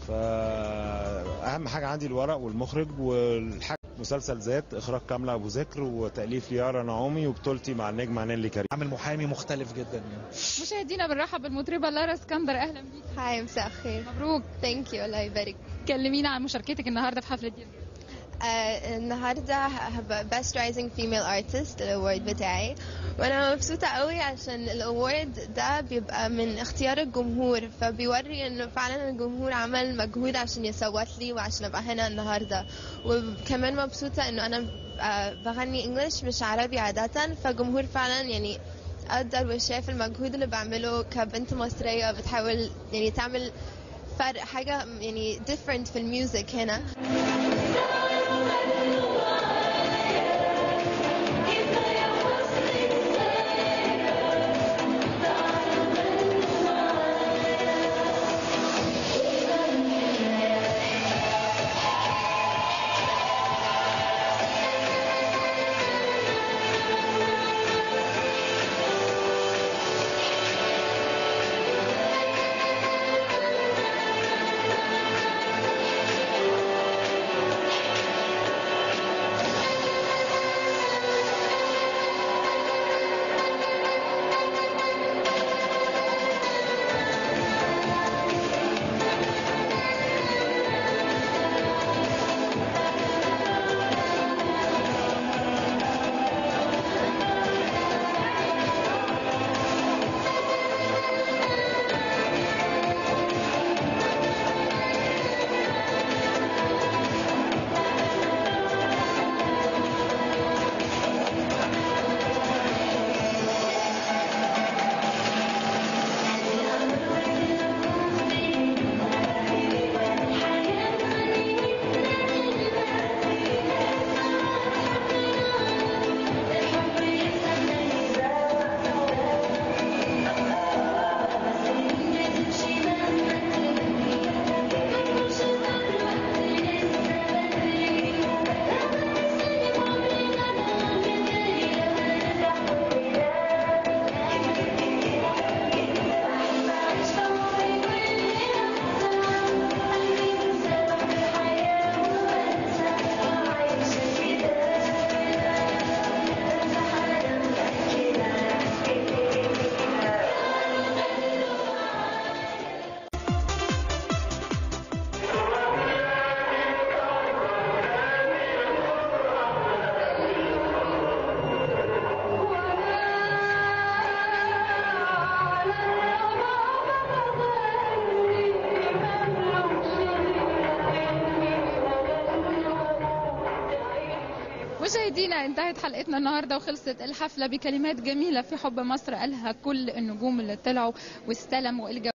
فأهم حاجة عندي الورق والمخرج والحاجة. مسلسل ذات، إخراج كاملة أبو ذكر، وتأليف ليارا نعومي، وبطولتي مع النجمة نيللي كريم. عامل محامي مختلف جدا يعني. مشاهدينا بنرحب بالمطربة لارا اسكندر، أهلا بيك. هاي، مساء الخير. مبروك. ثانك يو، الله يبارك. كلمينا عن مشاركتك النهارده في حفلة دير. النهارده هبقى Best Rising Female Artist الأورد بتاعي، وأنا مبسوطة قوي عشان الأورد ده بيبقى من اختيار الجمهور، فبيوري إنه فعلا الجمهور عمل مجهود عشان يصوت لي وعشان أبقى هنا النهارده. وكمان مبسوطة إنه أنا بغني إنجليش مش عربي عادة، فالجمهور فعلا يعني قدر وشاف المجهود اللي بعمله كبنت مصرية بتحاول يعني تعمل فرق، حاجة يعني different في الميوزك هنا. مشاهدينا انتهت حلقتنا النهارده وخلصت الحفله بكلمات جميله في حب مصر قالها كل النجوم اللي طلعوا واستلموا الجو.